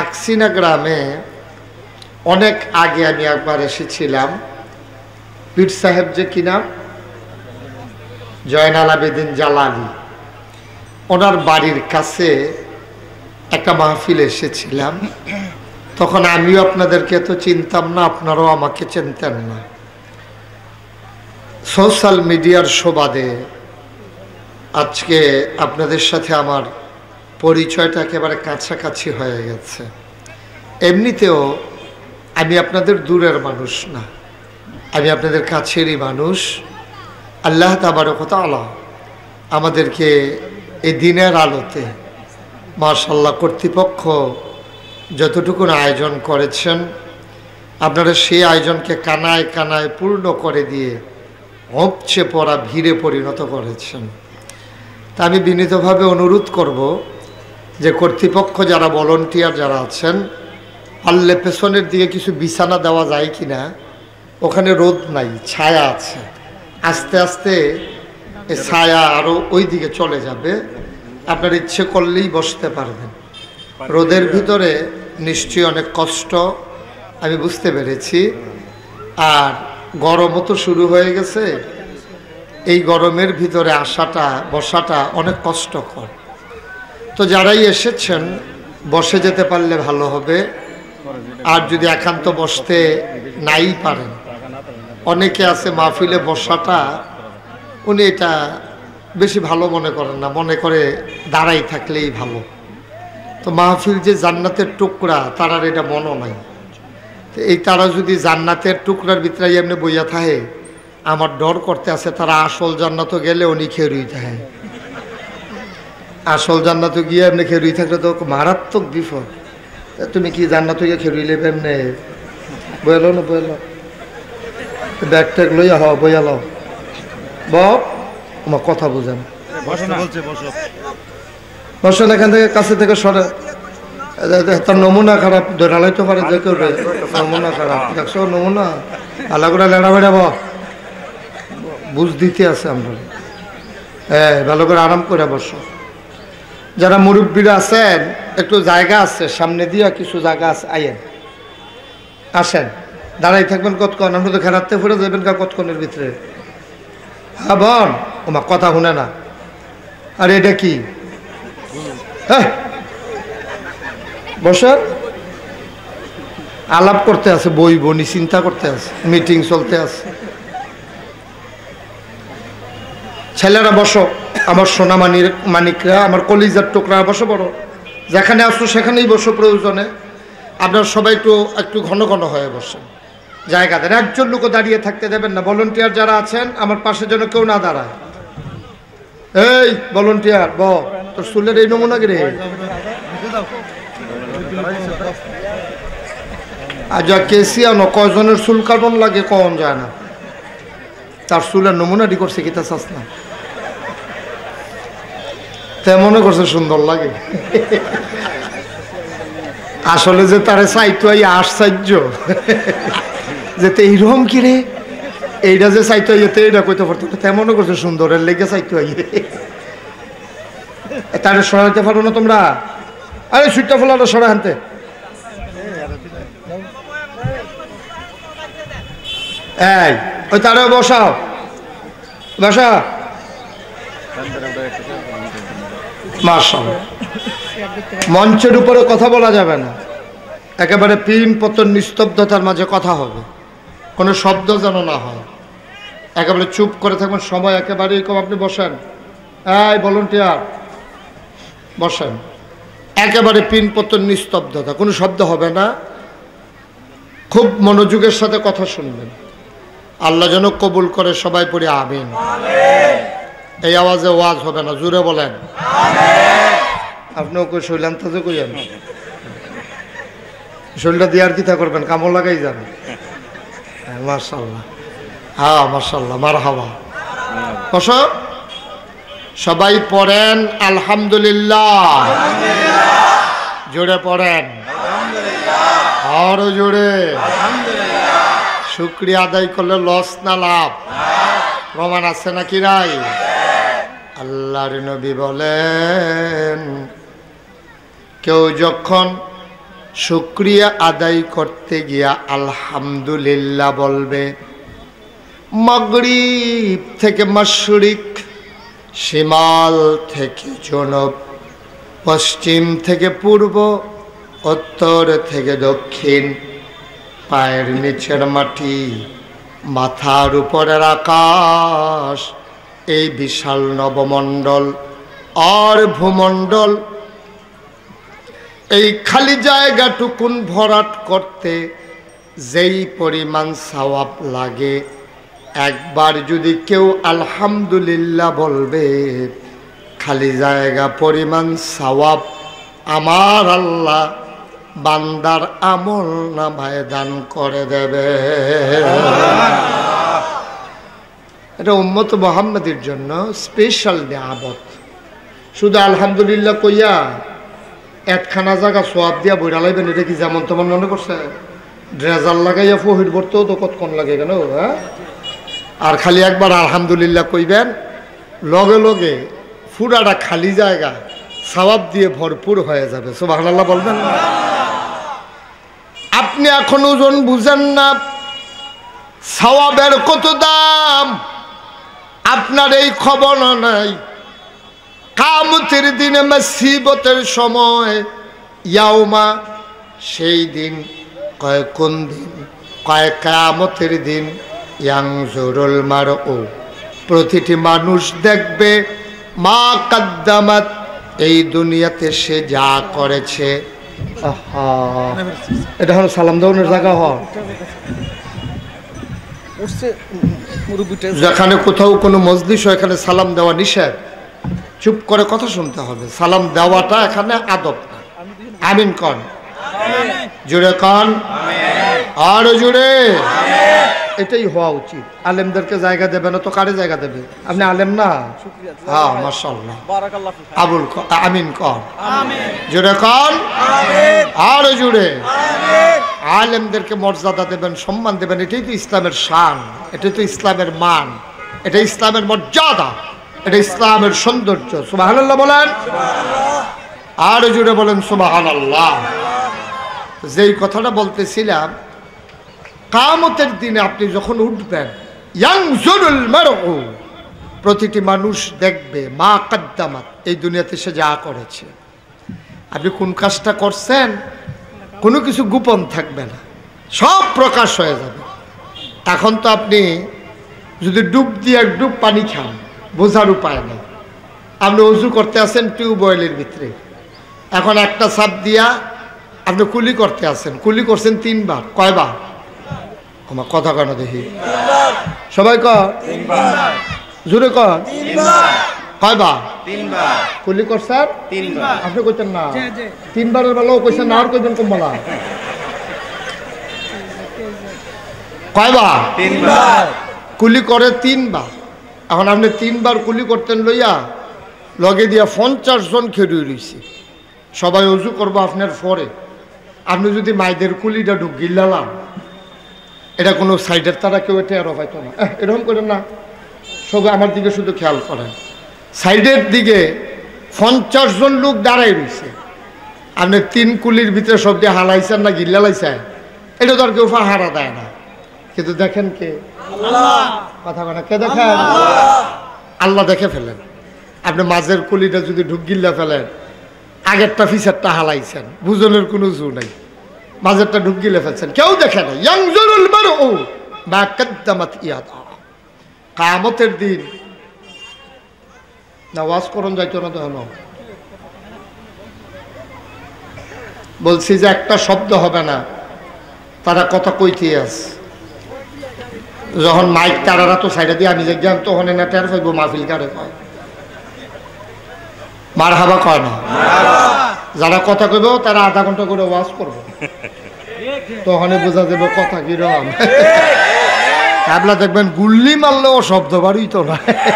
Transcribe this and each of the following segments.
হাকসিনা গ্রামে অনেক আগে আমি একবার এসেছিলাম। পীর সাহেব যে কি নাম, জয়নাল আবেদিন জালালি, ওনার বাড়ির কাছে একটা মাহফিল এসেছিলাম। তখন আমিও আপনাদেরকে তো চিনতাম না, আপনারাও আমাকে চিনতেন না। সোশ্যাল মিডিয়ার সুবাদে আজকে আপনাদের সাথে আমার পরিচয়টা একেবারে কাছাকাছি হয়ে গেছে। এমনিতেও আমি আপনাদের দূরের মানুষ না, আমি আপনাদের কাছেরই মানুষ। আল্লাহ তাবারক ওয়া তাআলা আমাদেরকে এই দিনের আলোতে মাশাআল্লাহ কর্তৃপক্ষ যতটুকু আয়োজন করেছেন, আপনারা সেই আয়োজনকে কানায় কানায় পূর্ণ করে দিয়ে উপচে পড়া ভিড়ে পরিণত করেছেন। তা আমি বিনীতভাবে অনুরোধ করব যে কর্তৃপক্ষ যারা ভলান্টিয়ার যারা আছেন, পারলে পেছনের দিকে কিছু বিছানা দেওয়া যায় কি না, ওখানে রোদ নাই, ছায়া আছে। আস্তে আস্তে এই ছায়া আরও ওই দিকে চলে যাবে, আপনার ইচ্ছে করলেই বসতে পারবেন। রোদের ভিতরে নিশ্চয়ই অনেক কষ্ট, আমি বুঝতে পেরেছি। আর গরমও তো শুরু হয়ে গেছে, এই গরমের ভিতরে আসাটা বসাটা অনেক কষ্টকর। তো যারাই এসেছেন বসে যেতে পারলে ভালো হবে। আর যদি একান্ত বসতে নাই পারেন, অনেকে আছে মাহফিলে বসাটা উনি এটা বেশি ভালো মনে করেন না, মনে করে দাঁড়াই থাকলেই ভালো। তো মাহফিল যে জান্নাতের টুকরা, তারার এটা মনও নাই। তো এই তারা যদি জান্নাতের টুকরার ভিতরে এমনি বইয়া থাকে, আমার ডর করতে আছে তারা আসল জান্নাত গেলে উনি খেরুই থাকে। আসল জান্নাত গিয়ে এমনি খেরুই থাকলে তো মারাত্মক বিপদ। তুমি কি জান্নাত গিয়ে খেরুইলে এমনি বইয়ালো না, বইয়ালো ব্যাগ ট্যাগ লইয়া হও, বইয়ালো বাপ আমার কথা বুঝেন, বসেন এখান থেকে, কাছে থেকে সরে। তার নমুনা খারাপ, ধরালাইতে পারে যে কেউ, নমুনা খারাপ দেখছো, নমুনা আল্লাহ করে লেড়া বেড়াব, বুঝ দিতে আছে আমরা। হ্যাঁ, ভালো করে আরাম করে বসো। যারা মুরব্বীরা আছেন একটু জায়গা আছে সামনে দিয়া, কিছু জায়গা আছে, আইয়েন আসেন, দাঁড়াই থাকবেন কতক্ষণ, আমরা তো খেলাতে ফুরে যাবেন কতক্ষণের ভিতরে। হ্যাঁ বোন, ওমা কথা শুনে না। আর এটা কি, হ্যাঁ বসেন, আলাপ করতে আছে, বই বনি চিন্তা করতে আছে, মিটিং চলতে আছে। ছেলেরা বসো, আমার সোনা মানিকরা, আমার কলিজার টুকরা, বসো, বড় যেখানে আসছো সেখানেই বসো। প্রয়োজনে আপনারা সবাই একটু ঘন ঘন হয়ে বসেন, জায়গা দেন। একজন লোকও দাঁড়িয়ে থাকতে দেবেন না। ভলান্টিয়ার যারা আছেন আমার পাশে যেন কেউ না দাঁড়ায়। এই ভলান্টিয়ার তোর চুলের এই নমুনা রে, আজ কেসিয়ানো কয়জনের চুল কাটন লাগে কম যায় না, তার চুলের নমুনাটি করছে কি তা চাস না, মনে করছে সুন্দর লাগে। আসলে যে তারে চাইতো আশ্চর্য যেতে এইরকম কিরে, এইটা যে চাইতো আইতে এইটা কইতে পারতো, মনে করছে সুন্দরের লেগে চাইতো আইয়ে। তারে সরাইতে পারো না তোমরা? আরে সুইটটা ফোলাটা সরা হানতে। এই ওই তারে বসাও, বসা। মাশাআল্লাহ, মঞ্চের উপরে কথা বলা যাবে না, একেবারে পিন পতন নিস্তব্ধতার মাঝে কথা হবে, কোনো শব্দ যেন না হয়, একেবারে চুপ করে থাকবেন। সময় একেবারেই কম, আপনি বসেন। এই ভলান্টিয়ার বসেন, একেবারে পিন পতন নিস্তব্ধতা, কোনো শব্দ হবে না, খুব মনোযোগের সাথে কথা শুনবেন। আল্লাহ যেন কবুল করে, সবাই পড়ে আমিন। এই আওয়াজে ওয়াজ হবে না, জোরে বলেন আপনিও কই শৈলান তাজে কইয়েন, শৈলটা দিয়ে আর কিতা করবেন, কামড় লাগাই যান। মাশাআল্লাহ, হ্যাঁ মাশাআল্লাহ, মারহাবা। বস, সবাই পড়েন আলহামদুলিল্লাহ, জোরে পড়েন, আরো জোরে। শুকরিয়া আদায় করলে লস না লাভ? প্রমাণ আছে নাকি নাই? আল্লাহর নবী বলেন, কেউ যখন শুকরিয়া আদায় করতে গিয়া আলহামদুলিল্লাহ বলবে। মাগরিব থেকে মাশরিক, শিমাল থেকে জনব, পশ্চিম থেকে পূর্ব, উত্তর থেকে দক্ষিণ, পায়ের নিচের মাটি, মাথার উপরের আকাশ, এই বিশাল নবমণ্ডল আর ভূমণ্ডল, এই খালি জায়গাটুকুন ভরাট করতে যেই পরিমাণ সওয়াব লাগে, একবার যদি কেউ আলহামদুলিল্লাহ বলবে, খালি জায়গা পরিমাণ সওয়াব আমার আল্লাহ বান্দার আমল নামায় দান করে দেবে। এটা উম্মত মুহাম্মাদের জন্য স্পেশাল নিয়ামত। শুধু আলহামদুলিল্লাহ কইয়া একখানা জায়গা সোয়াব দিয়া বইরা লাইবেন, এটা কি যেমন তেমন মনে করছে? ড্রেজার লাগাইয়া ফহির ভরতেও তো কতক্ষণ লাগে কেন? হ্যাঁ, আর খালি একবার আলহামদুলিল্লাহ কইবেন, লগে লগে পুরাটা খালি জায়গা সওয়াব দিয়ে ভরপুর হয়ে যাবে। সুবহানাল্লাহ বলবেন না? আপনি এখন ওজন বুঝেন না, সওয়াবের কত দাম আপনার এই খবর নাই। কিয়ামতের দিনে মুসিবতের সময়, ইয়াউমা, সেই দিন কয় কোন দিন? কয় কিয়ামতের দিন। ইয়ানজুরুল মারউ, প্রতিটি মানুষ দেখবে, মা কাদ্দামাত, এই দুনিয়াতে সে যা করেছে। এটা হলো সালাম দেওয়ানোর জায়গা। যেখানে কোথাও কোনো মজলিস হয়, এখানে সালাম দেওয়া নিষেধ, চুপ করে কথা শুনতে হবে। সালাম দেওয়াটা এখানে আদব না। আমিন কন, জুড়ে কন, আরো জুড়ে। এটাই হওয়া উচিত। আলেমদেরকে জায়গা দেবে না তো কারে জায়গা দেবে? আপনি আলেম না? হ্যাঁ, মাশাআল্লাহ, আবুল আমিন কন, জুড়ে কন, আরো জুড়ে। আলেমদেরকে মর্যাদা দেবেন, সম্মান দেবেন। এটাই তো ইসলামের শান, এটাই তো ইসলামের মান, এটা ইসলামের মর্যাদা, এটা ইসলামের সৌন্দর্য। সুবহানাল্লাহ বলেন, আরো জুড়ে বলেন সুবহানাল্লাহ। যেই কথাটা বলতেছিলাম, কিয়ামতের দিনে আপনি যখন উঠবেন, ইয়ানজুরুল মারউ, প্রতিটি মানুষ দেখবে, মা কাদ্দামাত, এই দুনিয়াতে সে যা করেছে। আপনি কোন কাজটা করছেন, কোনো কিছু গোপন থাকবে না, সব প্রকাশ হয়ে যাবে। এখন তো আপনি যদি ডুব দিয়ে এক ডুব পানি খান, বোঝার উপায় নেই। আপনি উজু করতে আছেন টিউবওয়েলের ভিতরে, এখন একটা চাপ দিয়া আপনি কুলি করতে আছেন, কুলি করছেন 3 বার। কয়বার? আমার কথা কেন দেখি সবাই কর, জোরে কর, কয়বার? 3 বার কুলি করছেন। 3 বার আপনি কইতেন না? 3 বারের বেলাও কইছেন না, আর কইবেন কম বলা? কয়বার? 3 বার কুলি করে 3 বার। এখন আপনি 3 বার কুলি করতেন লইয়া, লগে দিয়া 50 জন খেয়ে রয়েছে, সবাই উজু করবো আপনার পরে। আপনি যদি মাইদের কুলিটা ঢুক গিল্লালাম, এটা কোনো সাইডের তারা কেউ এটা আরো পাইতো না। এরকম করেন না, সবাই আমার দিকে শুধু খেয়াল করেন। সাইডের দিকে 50 জন লোক দাঁড়াই রয়েছে, আপনি 3 কুলির ভিতরে সব দিয়ে হালাইছেন না গিল্লালাইছেন, এটা তো আর কেউ হারা দেয় না। কিন্তু দেখেন কে? কথা বলে কে দেখেন? আল্লাহ দেখে ফেলেন। আপনি মাঝের কুলিটা যদি ঢুক গিল্লা ফেলেন, আগেরটা ফিসারটা হালাইছেন, বুঝনের কোনো জু নাই, মাঝেরটা ঢুক গিলে ফেলছেন, কেউ দেখে না। ইয়ানজুরুল মারউ মা কাদ্দামাত ইয়াদা। কিয়ামতের দিন নামাজ করন যাইতো না, তখন বলছি যে একটা শব্দ হবে না, তারা কথা কইতে আছে। যখন মাইক তারারা তো সাইডে দিয়ে আমি দেখলাম, তখন না টের পাইব মাহফিল কারে কয়, মার হাবা কয় না। যারা কথা কইব তারা আধা ঘন্টা করে ওয়াজ করবে, তখন বোঝা যাবে কথা কিরকম। আপনারা দেখবেন গুল্লি মারলেও শব্দ বাড়িত না।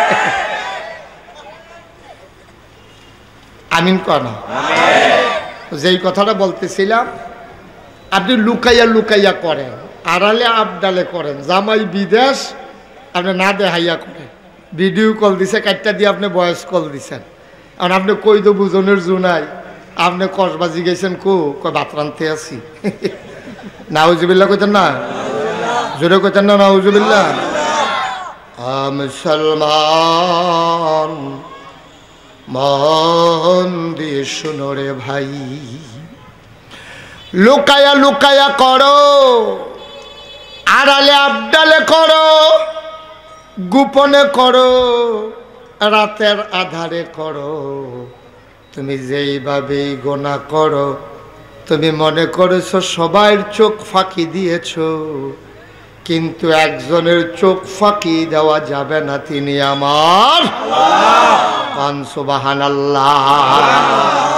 আমিন কয় না? যেই কথাটা বলতেছিলাম, আপনি লুকাইয়া লুকাইয়া করেন, আড়ালে আবডালে করেন, জামাই বিদেশ আপনি না দেখাইয়া করেন, ভিডিও কল দিছে, কাটটা দিয়ে আপনি ভয়েস কল দিছেন। আর আপনি কই তো বুঝনের জু নাই, আপনি কসবাজি গেছেন কয় ভাত রাঁধতে আছি নাউজুবিল্লাহ কইতেন না জোরে কইতেন না নাউজুবিল্লাহ মুসলমান মন দিয়ে শুনো রে ভাই লুকায়া লুকায়া করো আড়ালে আবডালে করো গোপনে করো রাতের আধারে করো তুমি যেইভাবেই গোনা করো তুমি মনে করেছো সবার চোখ ফাঁকি দিয়েছো কিন্তু একজনের চোখ ফাঁকি দেওয়া যাবে না তিনি আমার আল্লাহ সুবহানাল্লাহ